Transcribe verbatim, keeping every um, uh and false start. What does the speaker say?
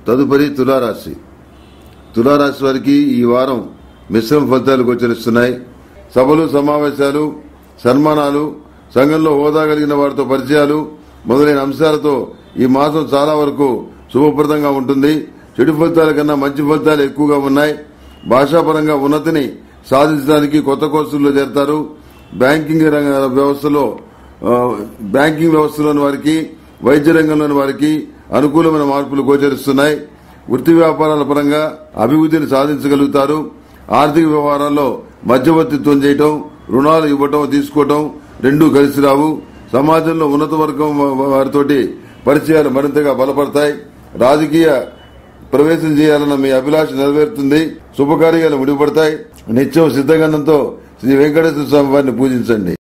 తదుపరి తులారాశి. తులారాశి వారికి ఈ వారం మిశ్రమ ఫలితాలు గోచరిస్తున్నాయి. సభలు, సమావేశాలు, సన్మానాలు, సంఘంలో హోదా కలిగిన వారితో పరిచయాలు మొదలైన అంశాలతో ఈ మాసం చాలా వరకు శుభప్రదంగా ఉంటుంది. చెడు ఫలితాల కన్నా మంచి ఫలితాలు ఎక్కువగా ఉన్నాయి. భాషాపరంగా ఉన్నతిని సాధించడానికి కొత్త కోర్సుల్లో చేరతారు. బ్యాంకింగ్ వ్యవస్థలో బ్యాంకింగ్ వ్యవస్థలోని వారికి, వైద్య రంగంలోని వారికి అనుకూలమైన మార్పులు గోచరిస్తున్నాయి. వృత్తి వ్యాపారాల పరంగా అభివృద్ధిని సాధించగలుగుతారు. ఆర్థిక వ్యవహారాల్లో మధ్యవర్తిత్వం చేయటం, రుణాలు ఇవ్వటం, తీసుకోవటం రెండూ కలిసి రావు. సమాజంలో ఉన్నత వర్గం వారితోటి పరిచయాలు మరింతగా బలపడతాయి. రాజకీయ ప్రవేశం చేయాలన్న మీ అభిలాష నెరవేరుతుంది. శుభకార్యాలు ముడిపడతాయి. నిత్యం సిద్ధగంధంతో శ్రీ వెంకటేశ్వర స్వామి వారిని పూజించండి.